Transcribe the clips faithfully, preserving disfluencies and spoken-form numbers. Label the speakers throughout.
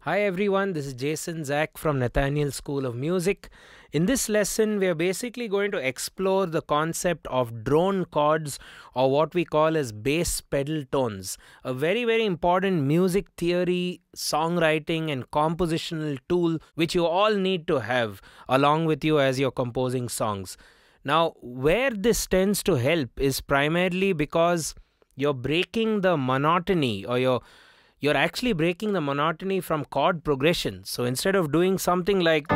Speaker 1: Hi everyone, this is Jason Zach from Nathaniel School of Music. In this lesson, we are basically going to explore the concept of drone chords, or what we call as bass pedal tones. A very, very important music theory, songwriting and compositional tool which you all need to have along with you as you're composing songs. Now, where this tends to help is primarily because you're breaking the monotony, or you're you're actually breaking the monotony from chord progression. So instead of doing something like,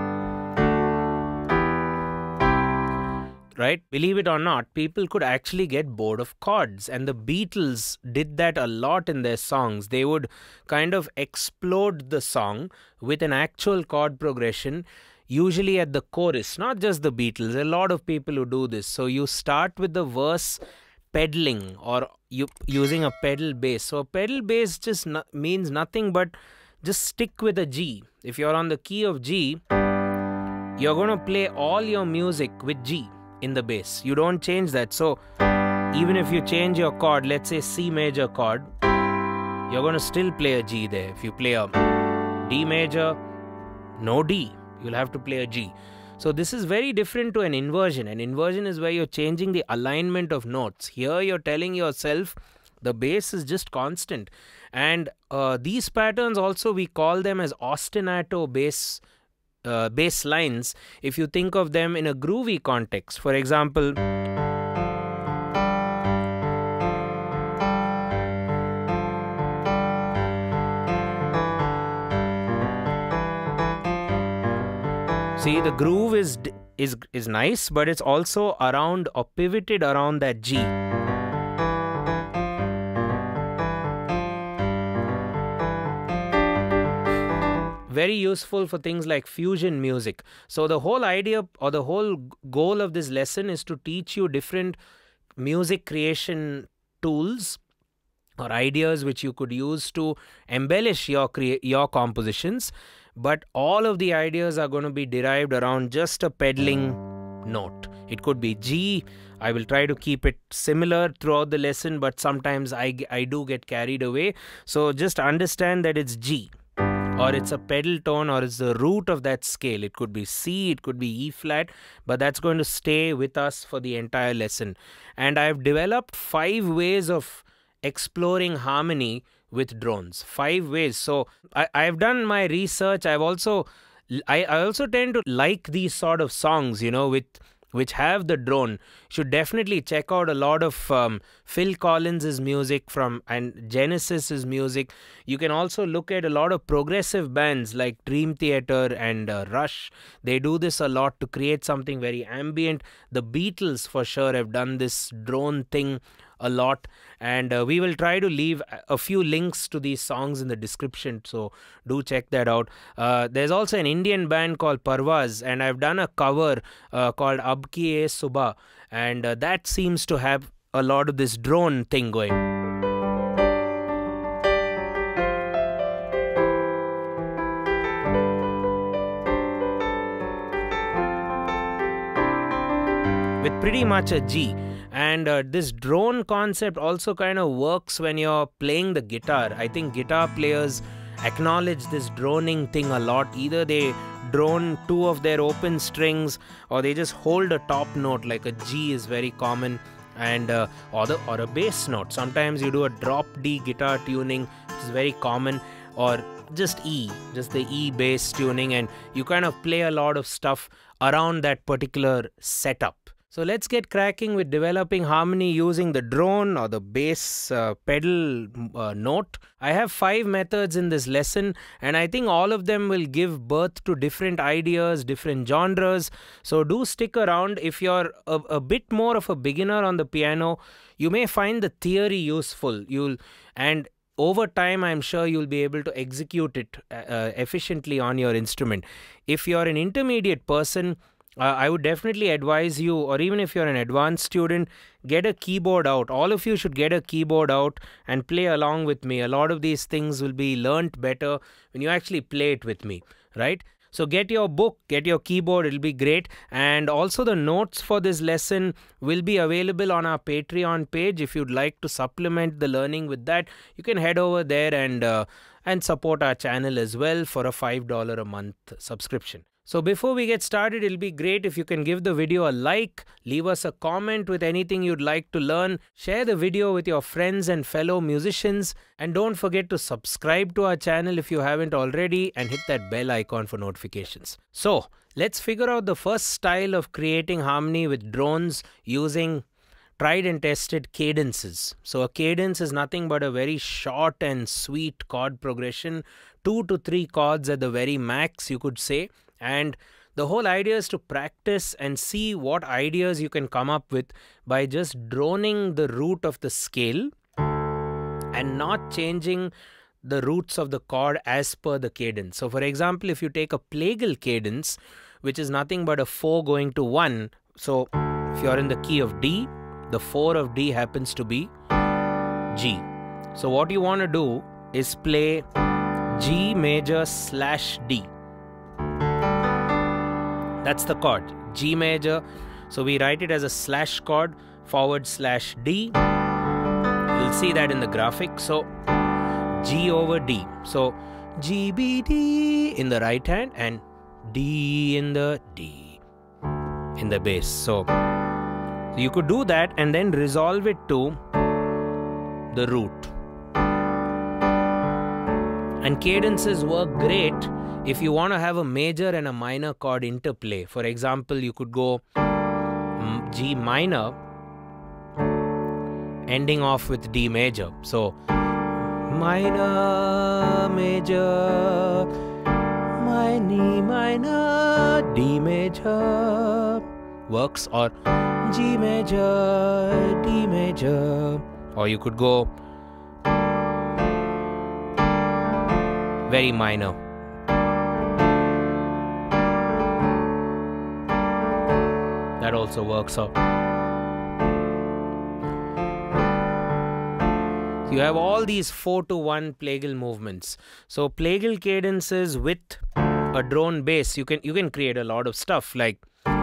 Speaker 1: right, believe it or not, people could actually get bored of chords, and the Beatles did that a lot in their songs. They would kind of explode the song with an actual chord progression, usually at the chorus. Not just the Beatles, a lot of people who do this. So you start with the verse pedaling, or you using a pedal bass. So a pedal bass just no, means nothing but just stick with a G. If you're on the key of G, you're going to play all your music with G in the bass. You don't change that. So even if you change your chord, let's say C major chord, you're going to still play a G there. If you play a D major, no D, you'll have to play a G. So this is very different to an inversion. An inversion is where you're changing the alignment of notes. Here you're telling yourself the bass is just constant. And uh, these patterns also, we call them as ostinato bass, uh, bass lines, if you think of them in a groovy context. For example, see, the groove is is is nice, but it's also around or pivoted around that G. Very useful for things like fusion music. So the whole idea or the whole goal of this lesson is to teach you different music creation tools or ideas which you could use to embellish your crea- your compositions. But all of the ideas are going to be derived around just a pedaling note. It could be G. I will try to keep it similar throughout the lesson, but sometimes I, I do get carried away. So just understand that it's G, or it's a pedal tone, or it's the root of that scale. It could be C, it could be E flat, but that's going to stay with us for the entire lesson. And I've developed five ways of exploring harmony with drones. Five ways. So I, I've done my research. I've also I, I also tend to like these sort of songs, you know, with which have the drone. You should definitely check out a lot of um, Phil Collins's music from and Genesis's music. You can also look at a lot of progressive bands like Dream Theater and uh, Rush. They do this a lot to create something very ambient. The Beatles for sure have done this drone thing a lot, and uh, we will try to leave a few links to these songs in the description, so do check that out. Uh, there's also an Indian band called Parvaz, and I've done a cover uh, called Ab Ki Ye Subah, and uh, that seems to have a lot of this drone thing going. With pretty much a G. And uh, this drone concept also kind of works when you're playing the guitar. I think guitar players acknowledge this droning thing a lot. Either they drone two of their open strings, or they just hold a top note, like a G is very common, and uh, or, the, or a bass note. Sometimes you do a drop D guitar tuning, which is very common, or just E, just the E bass tuning, and you kind of play a lot of stuff around that particular setup. So let's get cracking with developing harmony using the drone or the bass uh, pedal uh, note. I have five methods in this lesson, and I think all of them will give birth to different ideas, different genres. So do stick around. If you're a, a bit more of a beginner on the piano, you may find the theory useful. You'll and over time, I'm sure you'll be able to execute it uh, efficiently on your instrument. If you're an intermediate person, Uh, I would definitely advise you, or even if you're an advanced student, get a keyboard out. All of you should get a keyboard out and play along with me. A lot of these things will be learnt better when you actually play it with me, right? So get your book, get your keyboard, it'll be great. And also the notes for this lesson will be available on our Patreon page. If you'd like to supplement the learning with that, you can head over there and uh, and support our channel as well for a five dollars a month subscription. So before we get started, it'll be great if you can give the video a like, leave us a comment with anything you'd like to learn, share the video with your friends and fellow musicians, and don't forget to subscribe to our channel if you haven't already and hit that bell icon for notifications. So let's figure out the first style of creating harmony with drones using tried and tested cadences. So a cadence is nothing but a very short and sweet chord progression, two to three chords at the very max, you could say. And the whole idea is to practice and see what ideas you can come up with by just droning the root of the scale and not changing the roots of the chord as per the cadence. So for example, if you take a plagal cadence, which is nothing but a four going to one, so if you're in the key of D, the four of D happens to be G. So what you want to do is play G major slash D. That's the chord, G major. So we write it as a slash chord, forward slash D. You'll see that in the graphic. So G over D. So G, B, D in the right hand and D in the D in the bass. So you could do that and then resolve it to the root. And cadences work great if you want to have a major and a minor chord interplay. For example, you could go G minor ending off with D major. So minor, major, minor, minor, D major works, or G major, D major, or you could go very minor. That also works out. You have all these four to one plagal movements. So plagal cadences with a drone bass, you can you can create a lot of stuff like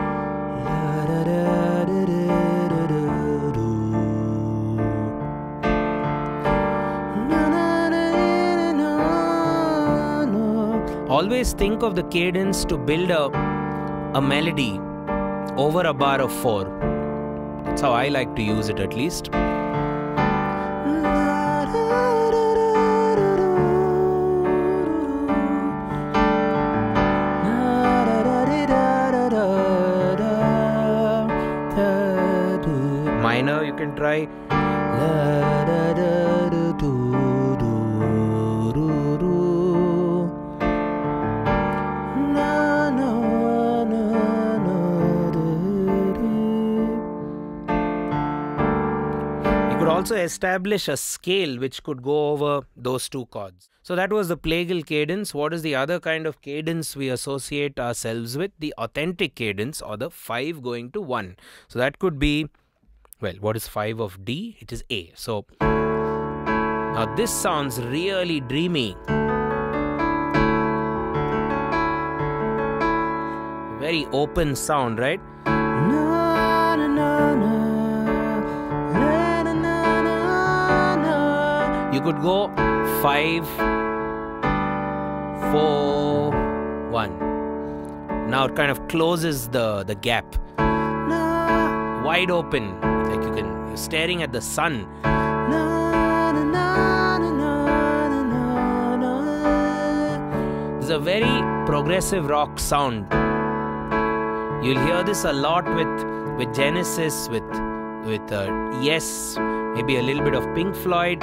Speaker 1: always think of the cadence to build a, a melody over a bar of four. That's how I like to use it, at least. Minor, you can try. Also establish a scale which could go over those two chords. So that was the plagal cadence. What is the other kind of cadence we associate ourselves with? The authentic cadence, or the five going to one. So that could be, well, what is five of D? It is A. So now this sounds really dreamy. Very open sound, right? Na, na, na, na. You could go five, four, one. Now it kind of closes the, the gap. Wide open, like you can, you're staring at the sun. It's a very progressive rock sound. You'll hear this a lot with, with Genesis, with, with uh, Yes, maybe a little bit of Pink Floyd.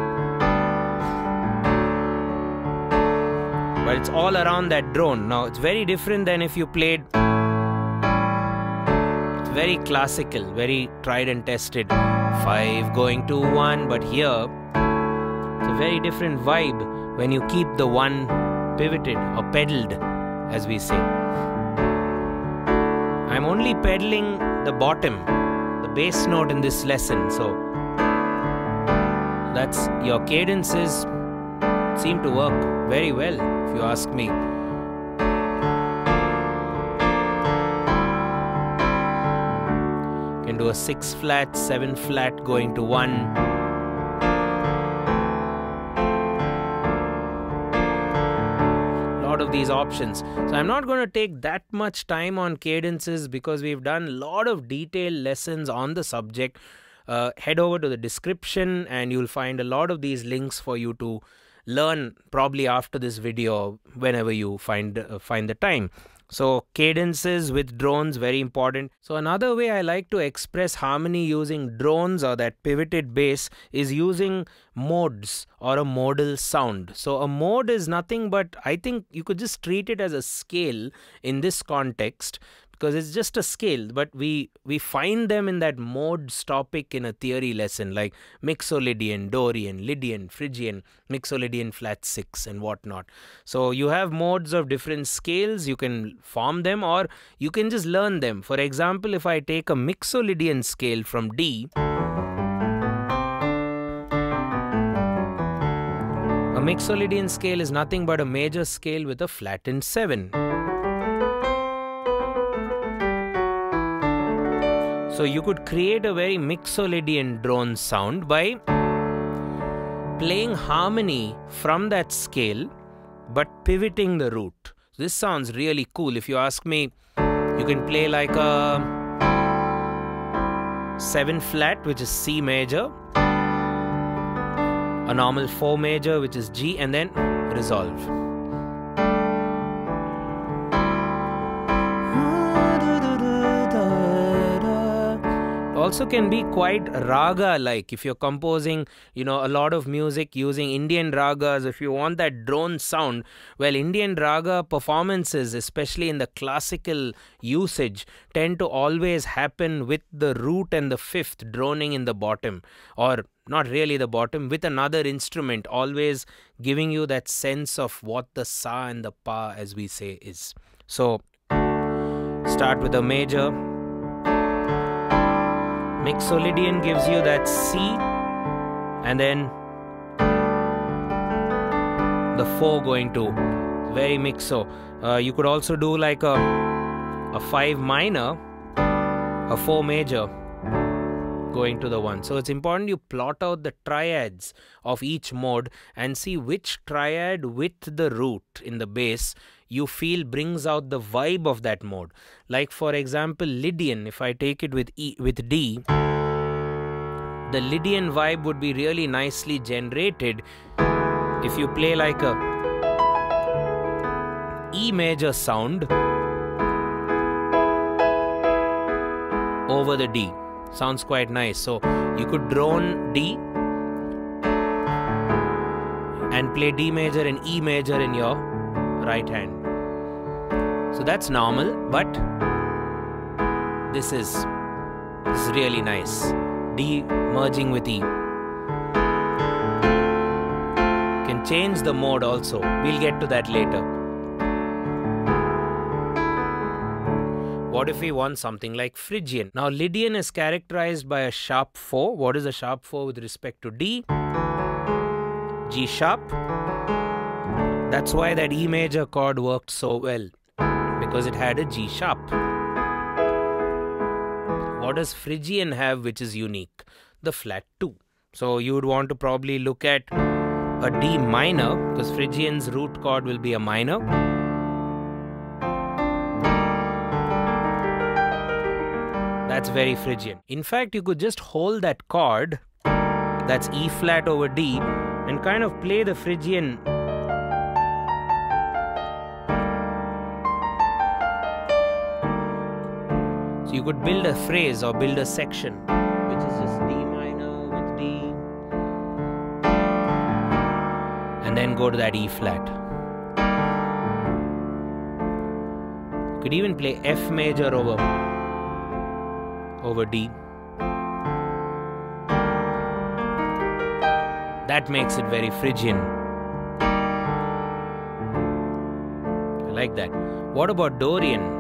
Speaker 1: But it's all around that drone. Now, it's very different than if you played. It's very classical, very tried and tested. Five going to one, but here, it's a very different vibe when you keep the one pivoted or pedaled, as we say. I'm only pedaling the bottom, the bass note in this lesson. So, that's your cadences seem to work very well, if you ask me. You can do a six flat, seven flat going to one. of these options. So I'm not going to take that much time on cadences because we've done a lot of detailed lessons on the subject. Uh, head over to the description and you'll find a lot of these links for you to learn probably after this video, whenever you find uh, find the time. So cadences with drones, very important. So another way I like to express harmony using drones or that pivoted bass is using modes or a modal sound. So a mode is nothing but, I think you could just treat it as a scale in this context, because it's just a scale, but we we find them in that modes topic in a theory lesson like Mixolydian, Dorian, Lydian, Phrygian, Mixolydian flat six and whatnot. So you have modes of different scales, you can form them or you can just learn them. For example, if I take a Mixolydian scale from D, a Mixolydian scale is nothing but a major scale with a flattened seven. So you could create a very Mixolydian drone sound by playing harmony from that scale but pivoting the root. This sounds really cool. If you ask me, you can play like a seven flat, which is C major, a normal four major, which is G, and then resolve. Also can be quite raga like if you're composing, you know, a lot of music using Indian ragas. If you want that drone sound, well, Indian raga performances, especially in the classical usage, tend to always happen with the root and the fifth droning in the bottom, or not really the bottom, with another instrument, always giving you that sense of what the sa and the pa, as we say, is. So start with a major. Mixolydian gives you that C and then the four going to, very mixo. Uh, you could also do like a, a five minor, a four major going to the one. So it's important you plot out the triads of each mode and see which triad with the root in the bass you feel brings out the vibe of that mode. Like for example, Lydian, if I take it with E with D, the Lydian vibe would be really nicely generated if you play like a E major sound over the D. Sounds quite nice. So you could drone D and play D major and E major in your right hand. So that's normal, but this is this is really nice. D merging with E. Can change the mode also. We'll get to that later. What if we want something like Phrygian? Now Lydian is characterized by a sharp four. What is a sharp four with respect to D? G sharp. That's why that E major chord worked so well, because it had a G sharp. What does Phrygian have which is unique? The flat two. So you would want to probably look at a D minor, because Phrygian's root chord will be a minor. That's very Phrygian. In fact, you could just hold that chord, that's E flat over D, and kind of play the Phrygian. So you could build a phrase or build a section, which is just D minor with D, and then go to that E flat. You could even play F major over, over D. That makes it very Phrygian. I like that. What about Dorian?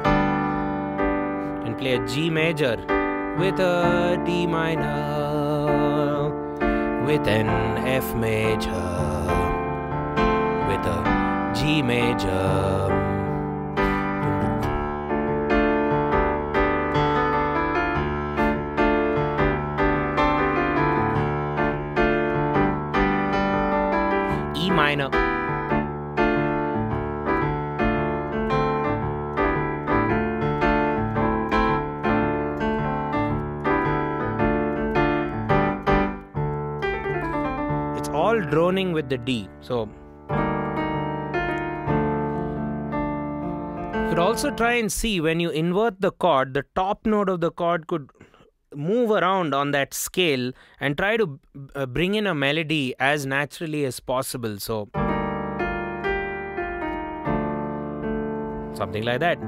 Speaker 1: And play a G major with a D minor, with an F major, with a G major. E minor, all droning with the D. So you could also try and see when you invert the chord, the top note of the chord could move around on that scale and try to uh, bring in a melody as naturally as possible. So something like that.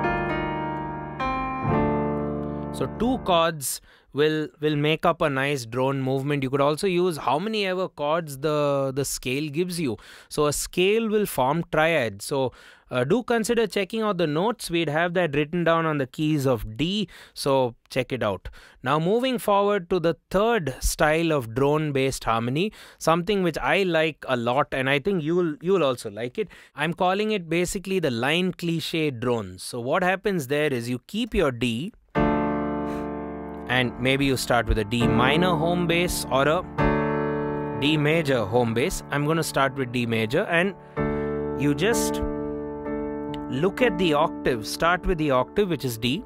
Speaker 1: So two chords will will make up a nice drone movement. You could also use how many ever chords the the scale gives you. So a scale will form triad. So uh, do consider checking out the notes. We'd have that written down on the keys of D. So check it out. Now moving forward to the third style of drone based harmony, something which I like a lot, and I think you'll you'll also like it. I'm calling it basically the line cliche drones. So what happens there is you keep your D, and maybe you start with a D minor home bass or a D major home bass. I'm going to start with D major, and you just look at the octave. Start with the octave, which is D.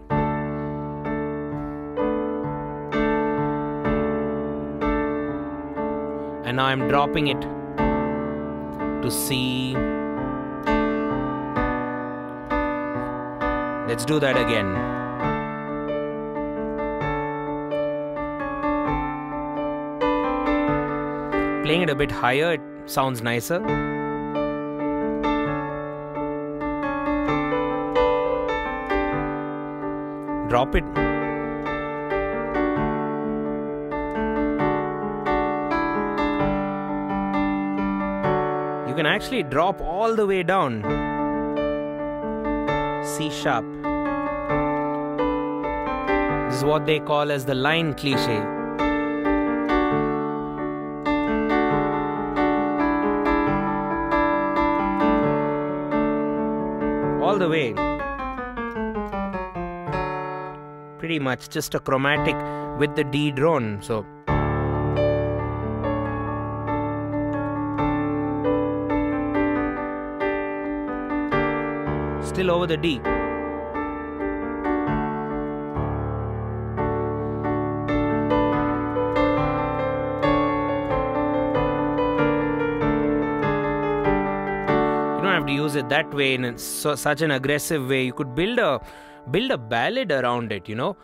Speaker 1: And now I'm dropping it to C. Let's do that again. Playing it a bit higher, it sounds nicer. Drop it. You can actually drop all the way down. C sharp. This is what they call as the line cliche. All the way. Pretty much just a chromatic with the D drone. So still over the D. To use it that way in so, such an aggressive way. You could build a build a ballad around it, you know.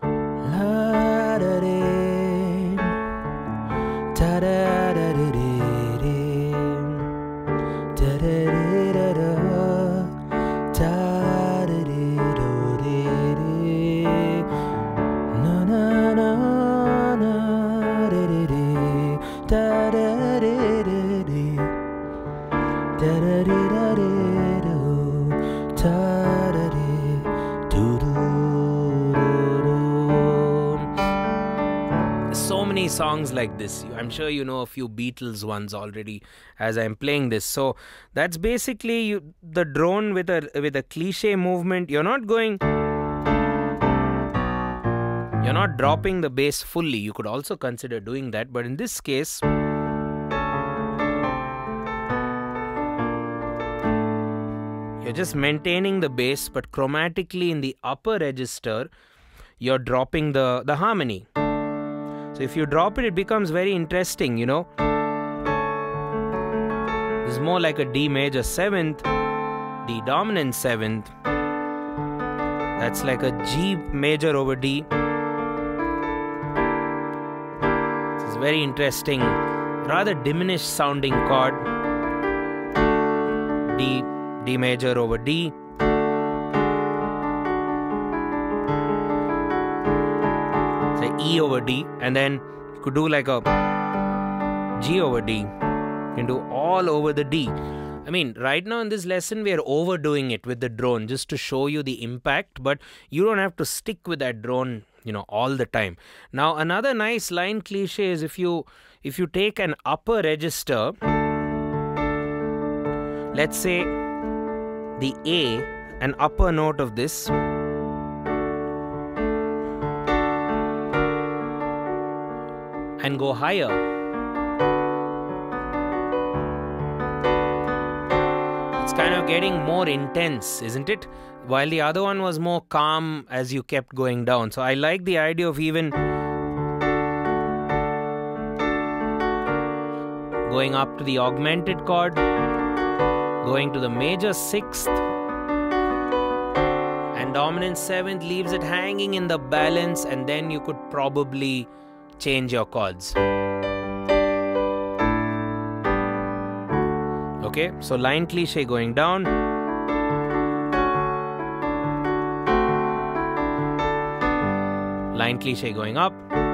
Speaker 1: So many songs like this. I'm sure you know a few Beatles ones already as I'm playing this. So that's basically you, the drone with a with a cliche movement. You're not going You're not dropping the bass fully. You could also consider doing that, but in this case you're just maintaining the bass, but chromatically in the upper register you're dropping the the harmony. So if you drop it, it becomes very interesting, you know. This is more like a D major seventh, D dominant seventh. That's like a G major over D. This is very interesting, rather diminished sounding chord. D, D major over D. E over D, and then you could do like a G over D. You can do all over the D. I mean, right now in this lesson we are overdoing it with the drone just to show you the impact, but you don't have to stick with that drone, you know, all the time. Now another nice line cliche is if you if you take an upper register, let's say the A, an upper note of this, and go higher. It's kind of getting more intense, isn't it? While the other one was more calm as you kept going down. So I like the idea of even going up to the augmented chord, going to the major sixth, and dominant seventh leaves it hanging in the balance, and then you could probably change your chords. Okay, so line cliche going down, line cliche going up,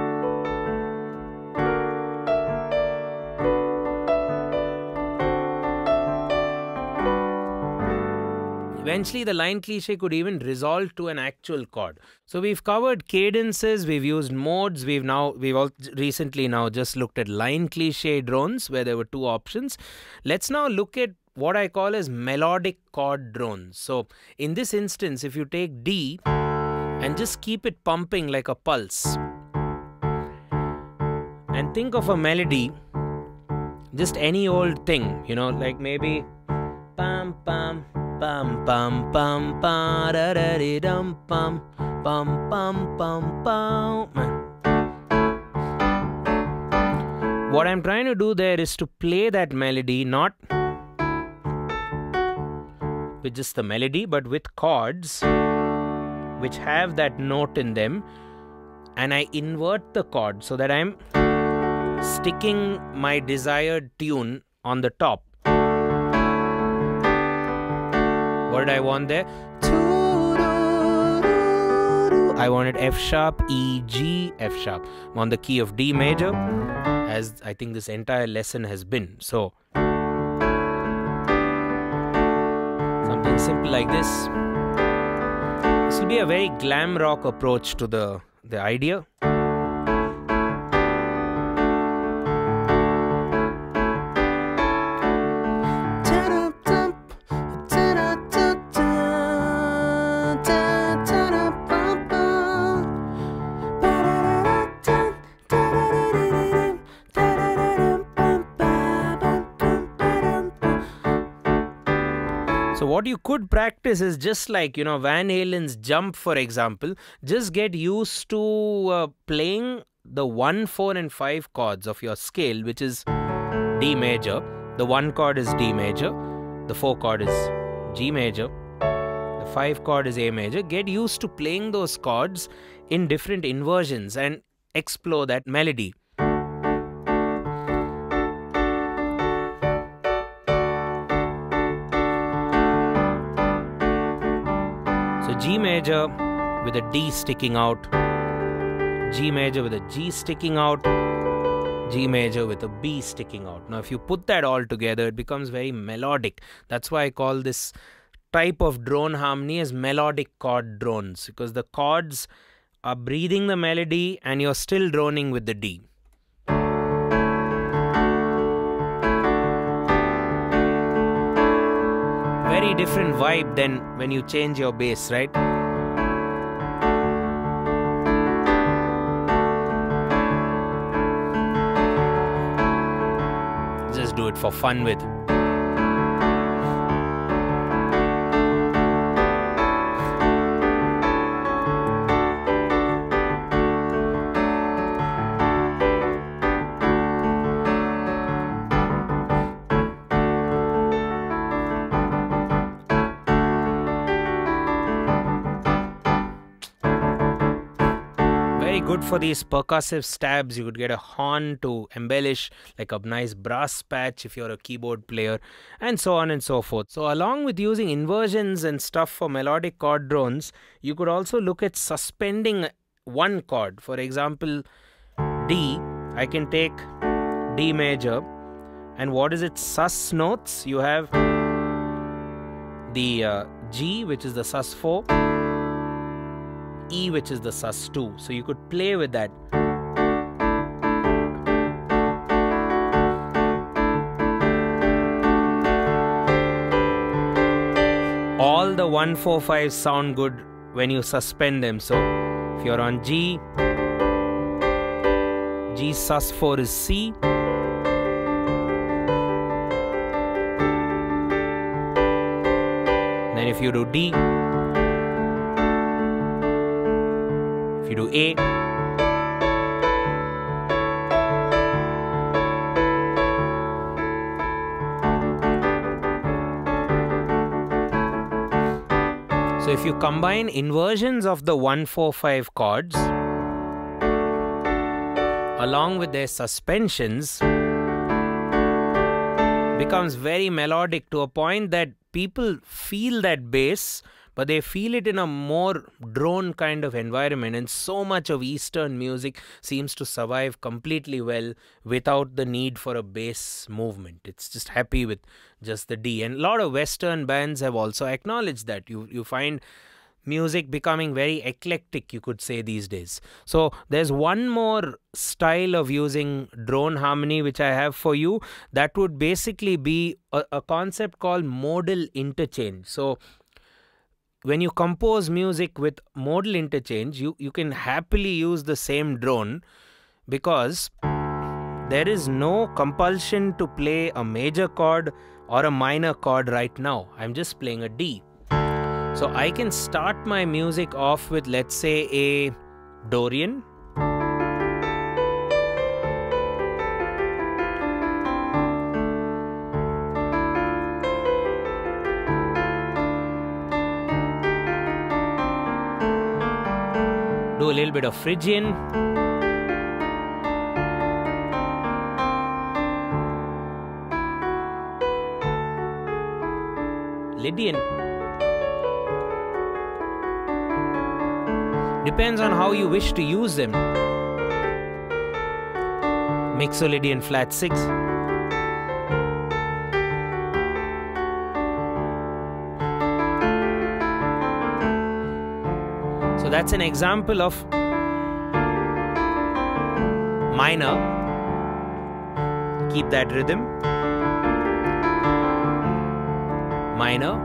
Speaker 1: eventually the line cliche could even resolve to an actual chord. So we've covered cadences, we've used modes, we've now we've all recently now just looked at line cliche drones where there were two options. Let's now look at what I call as melodic chord drones. So in this instance, if you take D and just keep it pumping like a pulse and think of a melody, just any old thing, you know, like maybe pam pam Pam pam pam pa da da dee dum pam pam pam pam pam. What I'm trying to do there is to play that melody not with just the melody but with chords which have that note in them, and I invert the chord so that I'm sticking my desired tune on the top. What did I want there? I wanted F sharp, E, G, F sharp on the key of D major, as I think this entire lesson has been. So something simple like this. This will be a very glam rock approach to the, the idea. So what you could practice is just like, you know, Van Halen's Jump, for example. Just get used to uh, playing the one, four and five chords of your scale, which is D major. The one chord is D major. The four chord is G major. The five chord is A major. Get used to playing those chords in different inversions and explore that melody. G major with a D sticking out, G major with a G sticking out, G major with a B sticking out. Now if you put that all together, it becomes very melodic. That's why I call this type of drone harmony as melodic chord drones, because the chords are breathing the melody and you're still droning with the D. Very different vibe than when you change your bass, right? Just do it for fun with. Good for these percussive stabs. You could get a horn to embellish, like a nice brass patch if you're a keyboard player, and so on and so forth. So along with using inversions and stuff for melodic chord drones, you could also look at suspending one chord. For example, D, I can take D major, and what is its sus notes? You have the uh, G, which is the sus four, E, which is the sus two. So you could play with that. All the one, four, five sound good when you suspend them. So if you're on G, G sus four is C. Then if you do D, if you do A, if you combine inversions of the one four five chords along with their suspensions, becomes very melodic to a point that people feel that bass, but they feel it in a more drone kind of environment. And so much of Eastern music seems to survive completely well without the need for a bass movement. It's just happy with just the D. And a lot of Western bands have also acknowledged that. You, you find music becoming very eclectic, you could say, these days. So there's one more style of using drone harmony which I have for you. That would basically be a, a concept called modal interchange. So when you compose music with modal interchange, you, you can happily use the same drone, because there is no compulsion to play a major chord or a minor chord right now. I'm just playing a D. So I can start my music off with, let's say, a Dorian. Do a little bit of Phrygian. Lydian. Depends on how you wish to use them. Mixolydian flat six. So that's an example of minor. Keep that rhythm. Minor.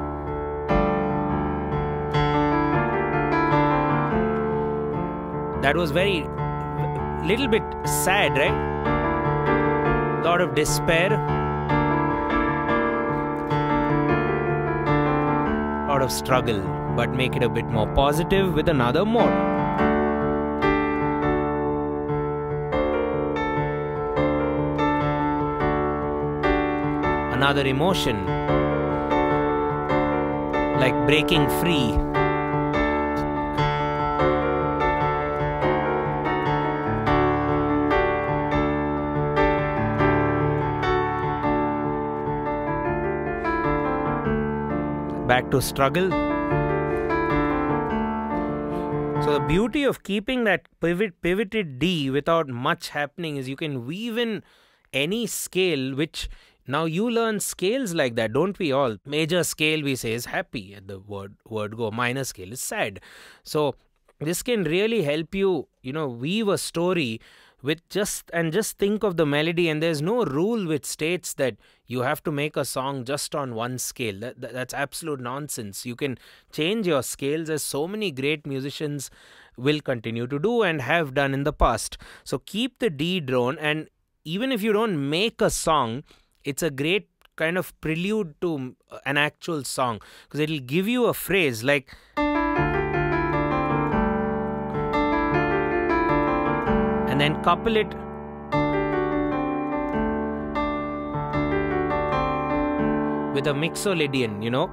Speaker 1: That was very, little bit sad, right? Lot of despair. Lot of struggle. But make it a bit more positive with another mode. Another emotion. Like breaking free. Back to struggle. So the beauty of keeping that pivot, pivoted D without much happening is you can weave in any scale, which now you learn scales like that, don't we all? Major scale we say is happy at the word, word go. Minor scale is sad. So this can really help you, you know, weave a story with just, and just think of the melody, and there's no rule which states that you have to make a song just on one scale. That, that, that's absolute nonsense. You can change your scales, as so many great musicians will continue to do and have done in the past. So keep the D drone, and even if you don't make a song, it's a great kind of prelude to an actual song, because it'll give you a phrase like, and then couple it with a mixolydian, you know.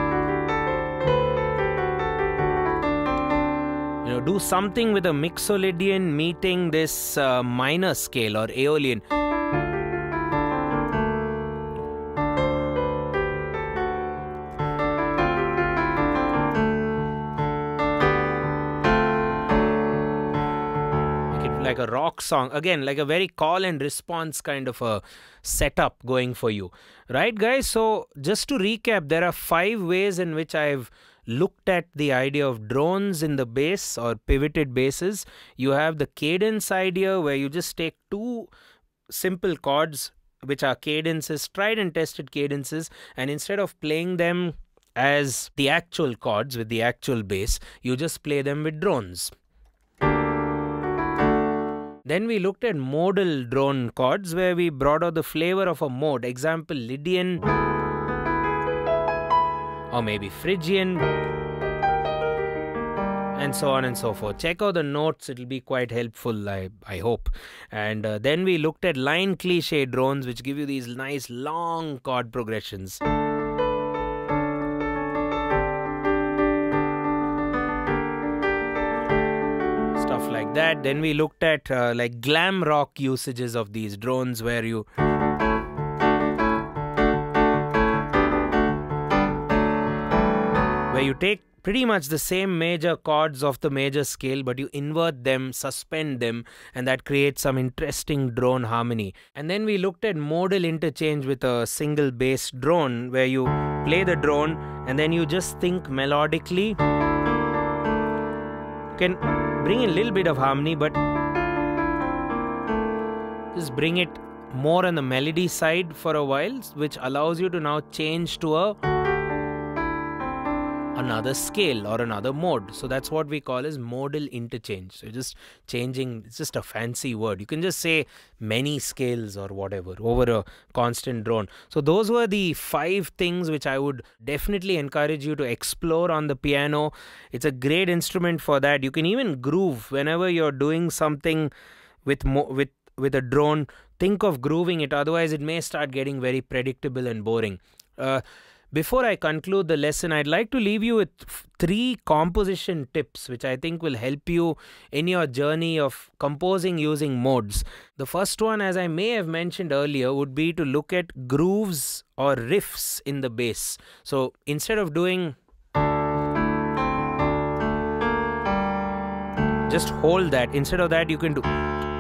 Speaker 1: You know, do something with a mixolydian meeting this uh, minor scale or aeolian. Like a rock song, again, like a very call and response kind of a setup going for you, right, guys? So just to recap, there are five ways in which I've looked at the idea of drones in the bass or pivoted basses. You have the cadence idea, where you just take two simple chords which are cadences, tried and tested cadences, and instead of playing them as the actual chords with the actual bass, you just play them with drones. Then we looked at modal drone chords, where we brought out the flavor of a mode. Example, Lydian, or maybe Phrygian, and so on and so forth. Check out the notes, it'll be quite helpful, I, I hope. And uh, then we looked at line cliche drones, which give you these nice long chord progressions. like that. Then we looked at uh, like glam rock usages of these drones, where you where you take pretty much the same major chords of the major scale, but you invert them, suspend them, and that creates some interesting drone harmony. And then we looked at modal interchange with a single bass drone, where you play the drone and then you just think melodically. You can bring in a little bit of harmony, but just bring it more on the melody side for a while, which allows you to now change to a another scale or another mode. So that's what we call as modal interchange. So you're just changing, it's just a fancy word. You can just say many scales or whatever over a constant drone. So those were the five things which I would definitely encourage you to explore on the piano. It's a great instrument for that. You can even groove whenever you're doing something with mo with with a drone. Think of grooving it, otherwise it may start getting very predictable and boring. Uh, Before I conclude the lesson, I'd like to leave you with three composition tips which I think will help you in your journey of composing using modes. The first one, as I may have mentioned earlier, would be to look at grooves or riffs in the bass. So instead of doing, just hold that. Instead of that, you can do.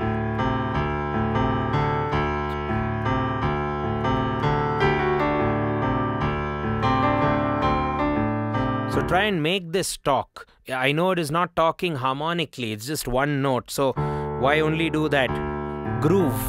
Speaker 1: So try and make this talk. I know it is not talking harmonically, it's just one note. So why only do that? Groove.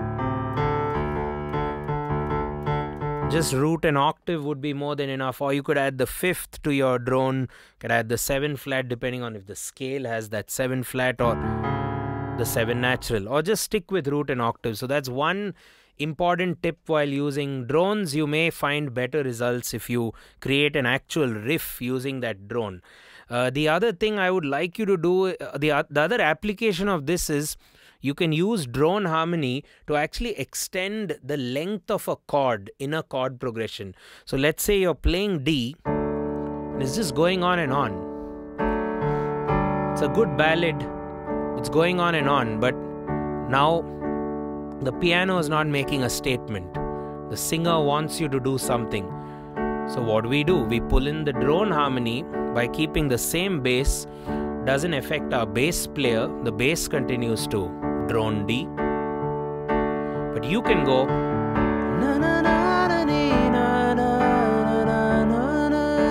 Speaker 1: Just root an octave would be more than enough. Or you could add the fifth to your drone. You could add the seven flat depending on if the scale has that seven flat or the seven natural. Or just stick with root and octave. So that's one important tip while using drones. You may find better results if you create an actual riff using that drone. Uh, the other thing I would like you to do, uh, the, uh, the other application of this is you can use drone harmony to actually extend the length of a chord in a chord progression. So let's say you're playing D and it's just going on and on. It's a good ballad, it's going on and on, but now the piano is not making a statement. The singer wants you to do something. So what do we do? We pull in the drone harmony by keeping the same bass. Doesn't affect our bass player. The bass continues to drone D. But you can go na na na na na na na na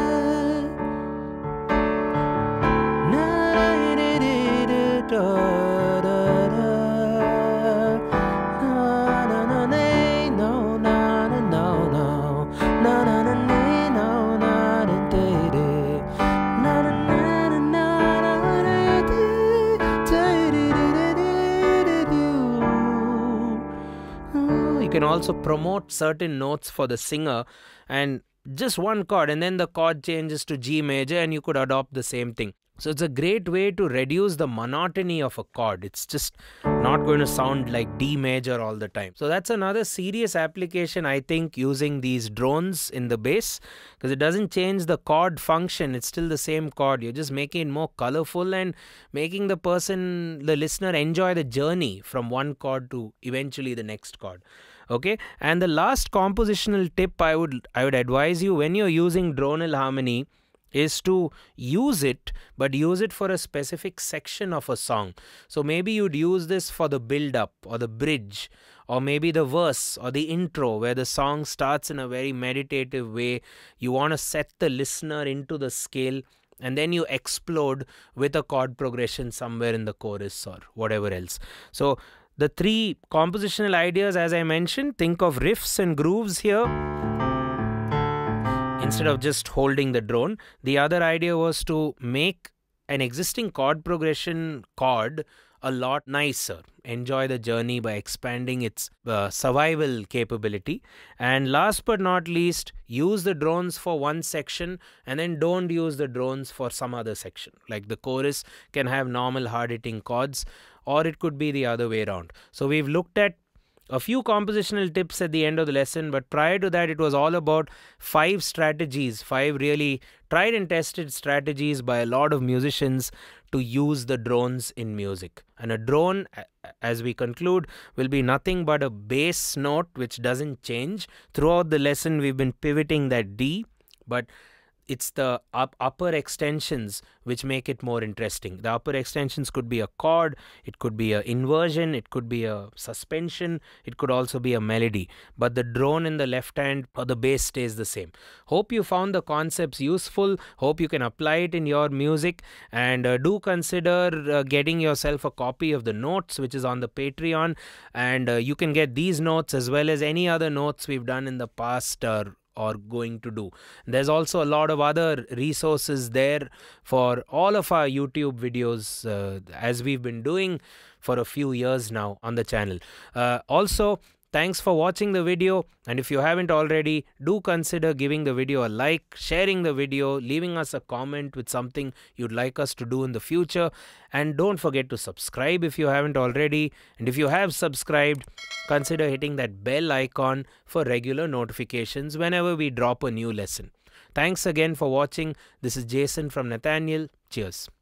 Speaker 1: na na. You can also promote certain notes for the singer and just one chord, and then the chord changes to G major and you could adopt the same thing. So it's a great way to reduce the monotony of a chord. It's just not going to sound like D major all the time. So that's another serious application, I think, using these drones in the bass, because it doesn't change the chord function. It's still the same chord. You're just making it more colorful and making the person, the listener, enjoy the journey from one chord to eventually the next chord. Okay, and the last compositional tip I would I would advise you when you're using dronal harmony is to use it, but use it for a specific section of a song. So maybe you'd use this for the build-up or the bridge, or maybe the verse or the intro where the song starts in a very meditative way. You want to set the listener into the scale, and then you explode with a chord progression somewhere in the chorus or whatever else. So the three compositional ideas, as I mentioned, think of riffs and grooves here instead of just holding the drone. The other idea was to make an existing chord progression chord a lot nicer. Enjoy the journey by expanding its uh, survival capability. And last but not least, use the drones for one section and then don't use the drones for some other section. Like the chorus can have normal hard-hitting chords, or it could be the other way around. So we've looked at a few compositional tips at the end of the lesson, but prior to that it was all about five strategies, five really tried and tested strategies by a lot of musicians to use the drones in music. And a drone, as we conclude, will be nothing but a bass note which doesn't change. Throughout the lesson, we've been pivoting that D, but it's the up, upper extensions which make it more interesting. The upper extensions could be a chord, it could be an inversion, it could be a suspension, it could also be a melody. But the drone in the left hand or the bass stays the same. Hope you found the concepts useful. Hope you can apply it in your music. And uh, do consider uh, getting yourself a copy of the notes which is on the Patreon. And uh, you can get these notes as well as any other notes we've done in the past uh, or going to do. There's also a lot of other resources there for all of our YouTube videos uh, as we've been doing for a few years now on the channel. Uh, also, thanks for watching the video, and if you haven't already, do consider giving the video a like, sharing the video, leaving us a comment with something you'd like us to do in the future, and don't forget to subscribe if you haven't already. And if you have subscribed, consider hitting that bell icon for regular notifications whenever we drop a new lesson. Thanks again for watching. This is Jason from Nathaniel. Cheers.